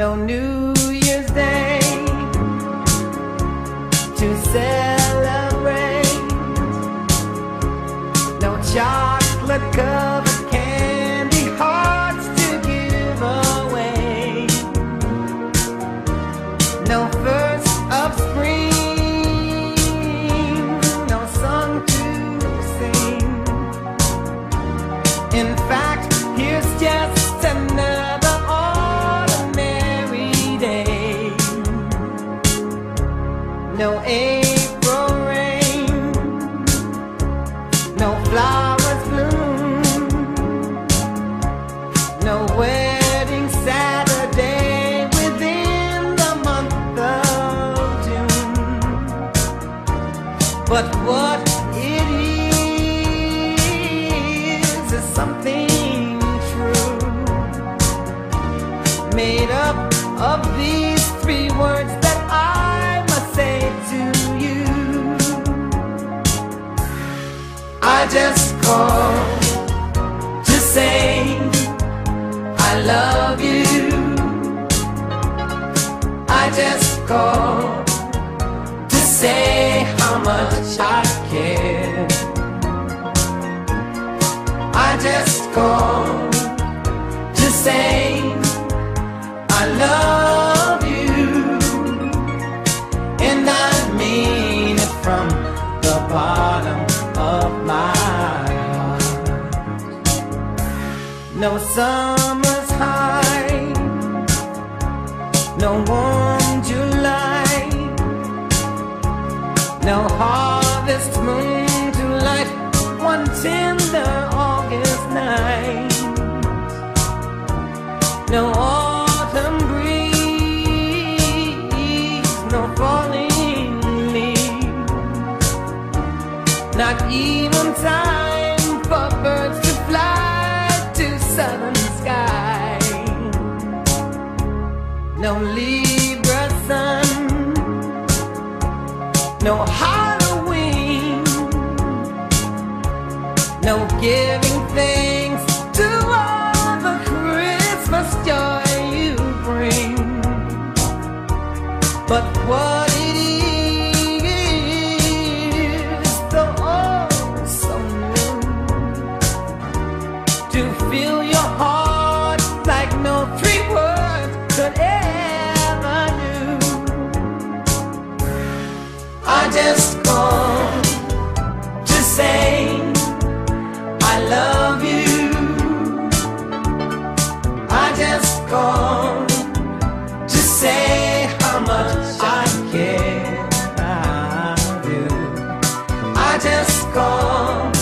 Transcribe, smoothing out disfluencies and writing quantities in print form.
no New Year's Day to celebrate, no chocolate covered candy hearts to give away, no first of spring, no song to sing. In fact, here's just another ordinary day. No April rain, no flowers bloom, no wedding Saturday within the month of June. But what it is something true, made up of these three words that I must say to you. I just called to say I love you. I just called to say how much I care. I just called to say I love you, and I mean it from the bottom of my heart. No summer's high, no warm July, no harvest moon to light one tender August night, no autumn breeze, no falling leaves, not even time for birds to fly to southern sky, no Libra sun, no Halloween, no giving thanks to all the Christmas joy you bring. But what it is, though oh so new, to fill your heart like no three words could ever do. I just called to say I love you. I just called to say how much I care. I do. I just called